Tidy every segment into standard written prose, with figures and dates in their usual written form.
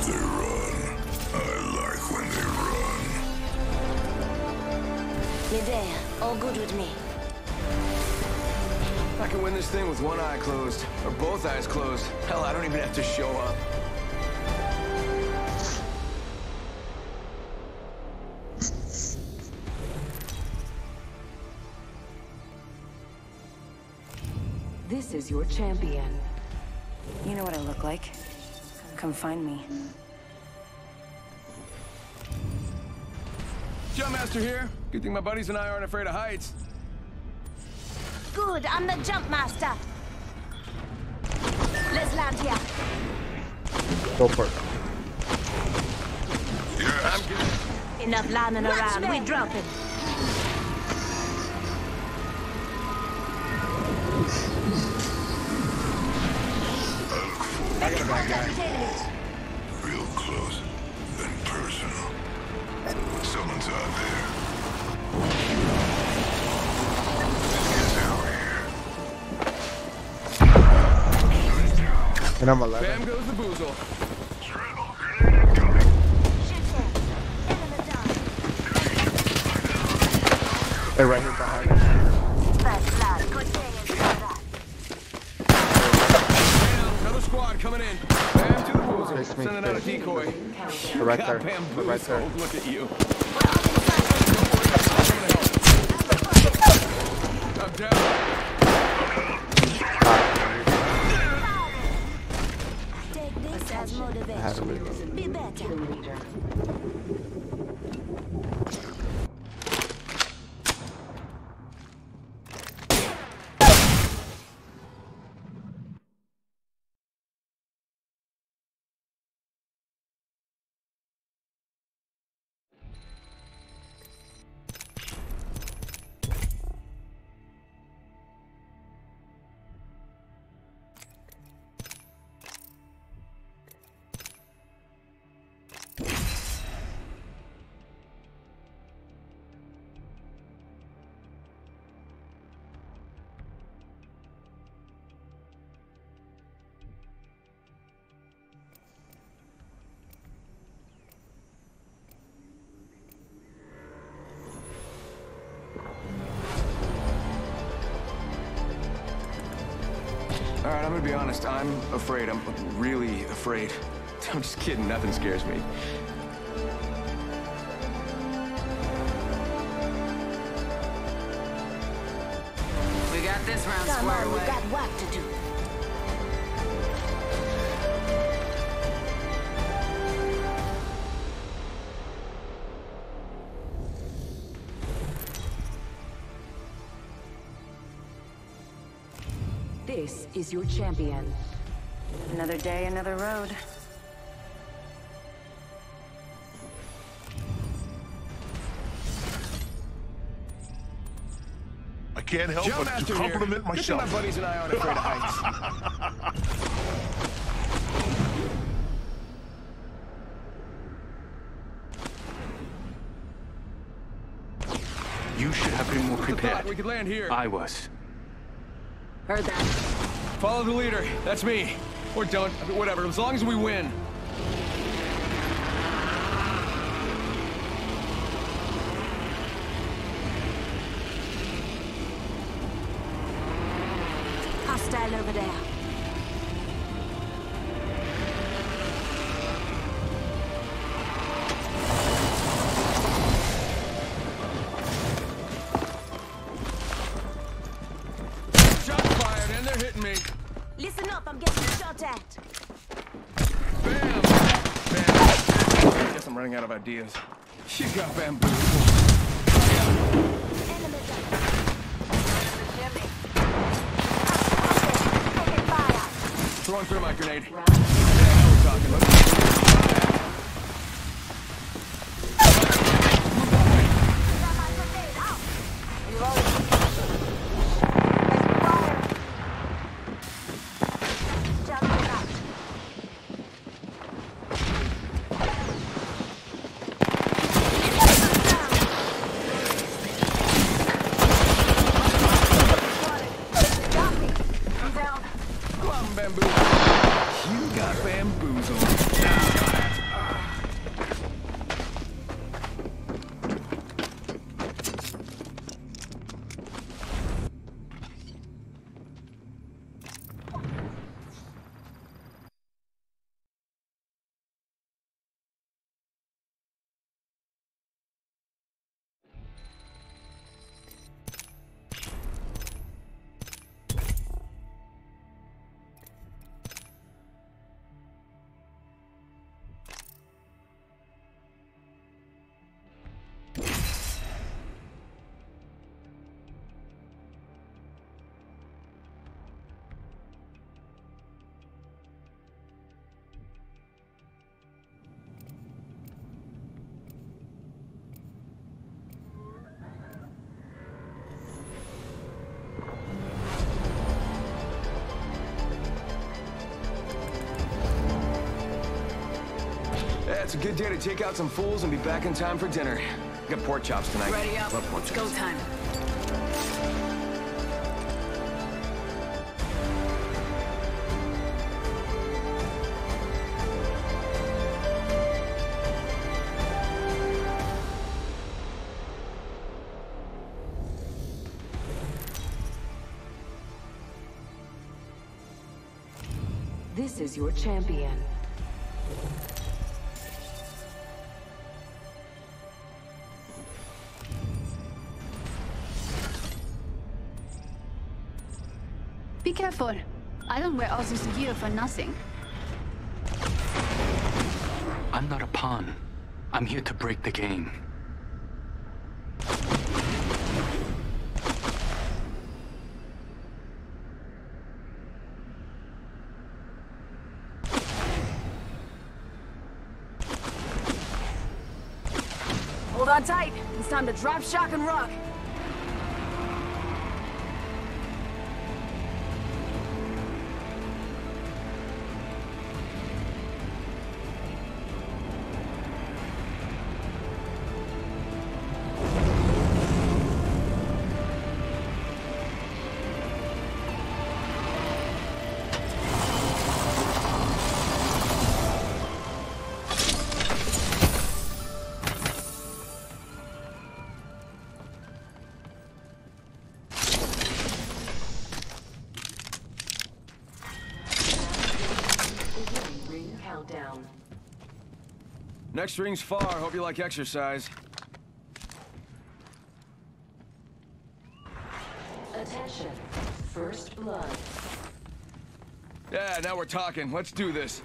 they run. I like when they run. Medea, all good with me. I can win this thing with one eye closed, or both eyes closed. Hell, I don't even have to show up. This is your champion. You know what I look like. Come find me. Jump Master here. Good thing my buddies and I aren't afraid of heights. Good, I'm the jump master. Let's land here. Go for it. Yes. I'm good. Enough landing around, we dropping. I got a bad guy. Real close, then personal. Someone's out there. Let's get out here. And I'm 11. Bam goes the boozle. Triple grenade incoming. They're right here behind us. First blood, good thing is that. Bam, another squad coming in. Bam to the boozle. Face me, Sending out a face me. decoy. They're right Got there. bamboozled. They're right there. Look at you. I'm down. Take this as I had to motivation. reload. Be better. All right, I'm gonna be honest. I'm afraid. I'm really afraid. I'm just kidding. Nothing scares me. We got this round Come squared on, we away. got work to do. This is your champion. Another day, another road. I can't help Jump but to Master compliment here. Good thing myself. my buddies and I aren't afraid of heights. You should have been more Who'd have thought prepared. we could land here. I was. Heard that. Follow the leader. That's me. Or don't. Whatever. As long as we win. Hostile over there. Shots fired, and they're hitting me. Listen up, I'm getting shot at. Bam! Bam. Guess I'm running out of ideas. You got bamboozled. Enemy down. Taking fire. Throwing through my grenade. Yeah, now we're talking. Let's Got my grenade out. Reloading. Jumping out. Come on, bamboozled. You got bamboozled. Yeah, it's a good day to take out some fools and be back in time for dinner. Got pork chops tonight. Ready up. Love pork It's chops. go time. This is your champion. Be careful. I don't wear all this gear for nothing. I'm not a pawn. I'm here to break the game. Hold on tight. It's time to drop, shock, and rock. Ring countdown. Next ring's far. Hope you like exercise. Attention. First blood. Yeah, now we're talking. Let's do this.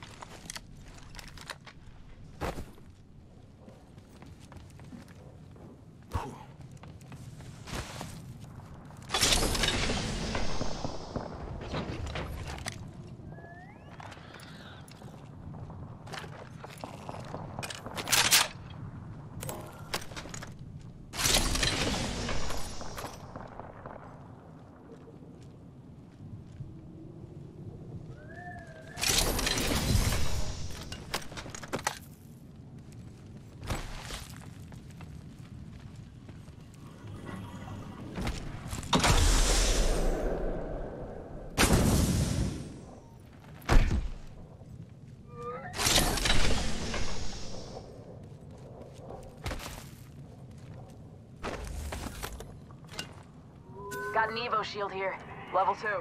Got an Evo shield here. Level 2.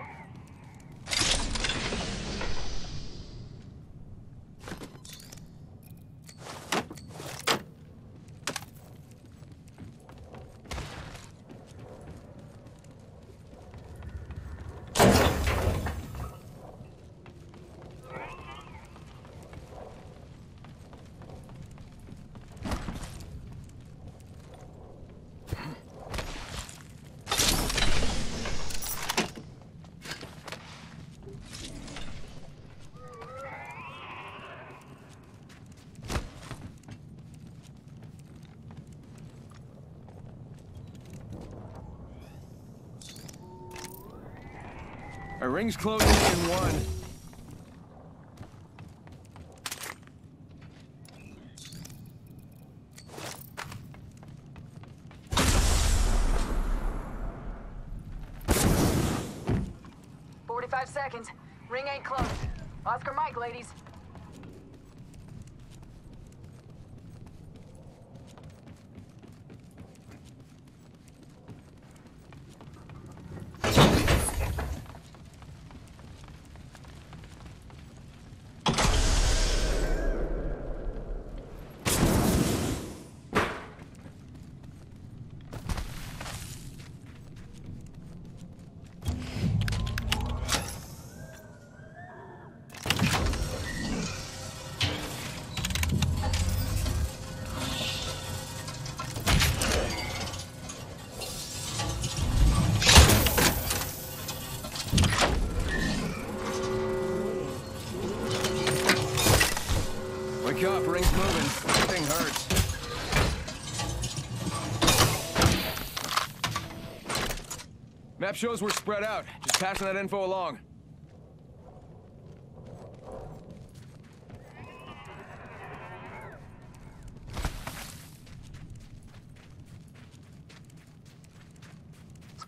Our ring's closing in 1. Seconds. Ring ain't closed. Oscar Mike, ladies. Wake up, ring's moving. Everything hurts. Map shows we're spread out. Just passing that info along.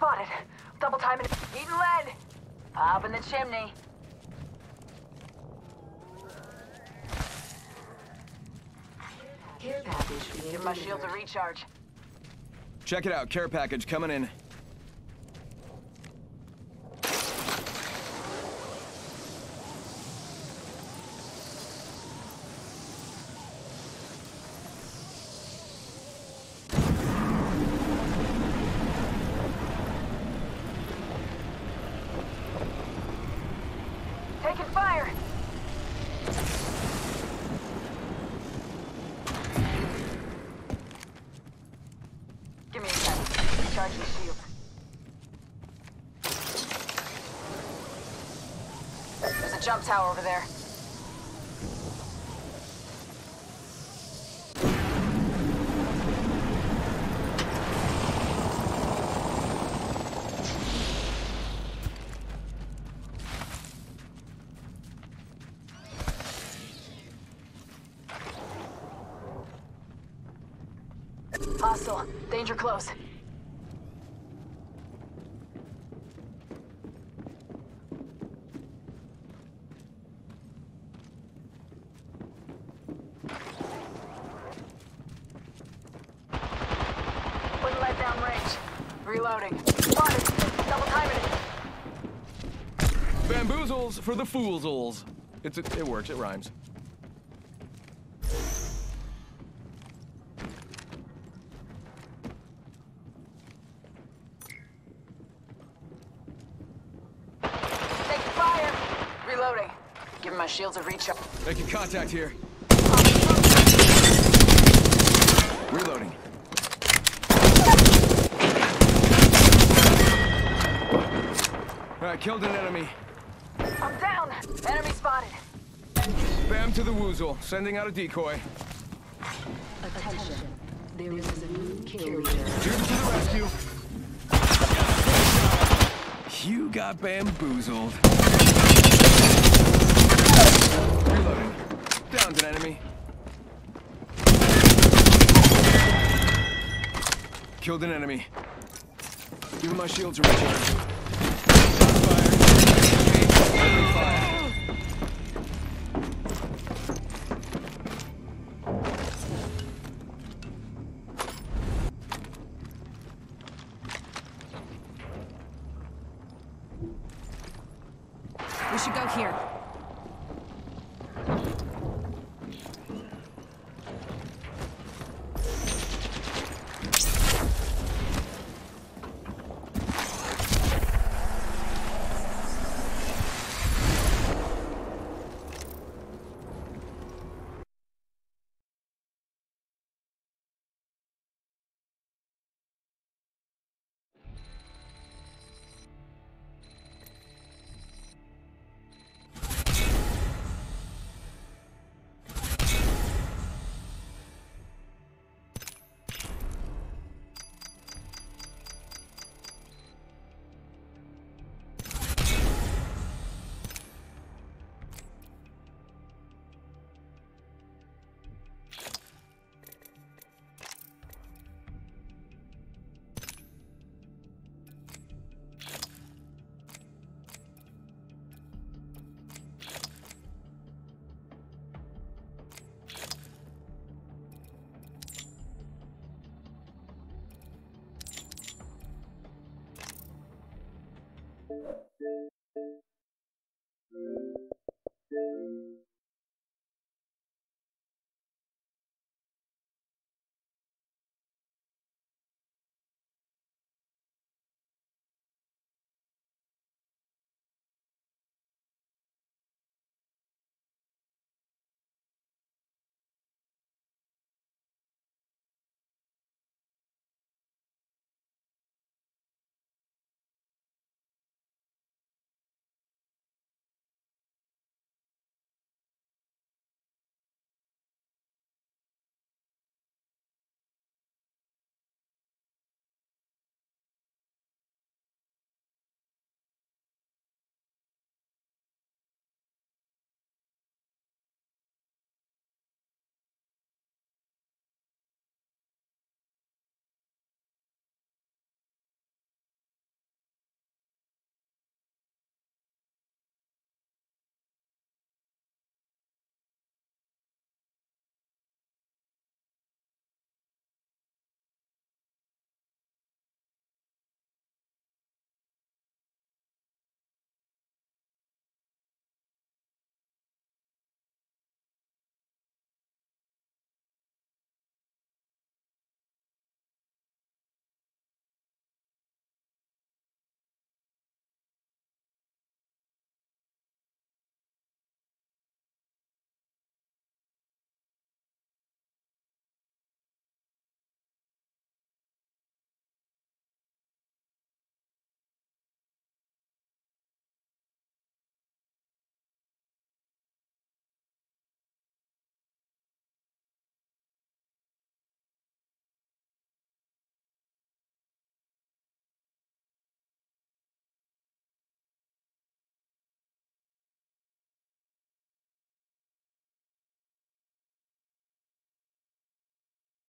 spotted. Double timing. Eating lead. Pop in the chimney. Care package. Give my shields a recharge. Check it out. Care package coming in. Taking fire. Give me a second. Recharge the shield. There's a jump tower over there. Hostile. Danger close. Wouldn't let down range. Reloading. Spotted. Double timing it. Bamboozles for the foolsels. It works. It rhymes. Taking fire. Reloading. Giving my shields a recharge. Making contact here. Reloading. All right, killed an enemy. I'm down. Enemy spotted. Bam to the woozle. Sending out a decoy. Attention. There is a new kill leader. Shooting to the rescue. You got bamboozled. Reloading. Downed an enemy. Killed an enemy. Giving my shields a recharge. Open fire. We should go here.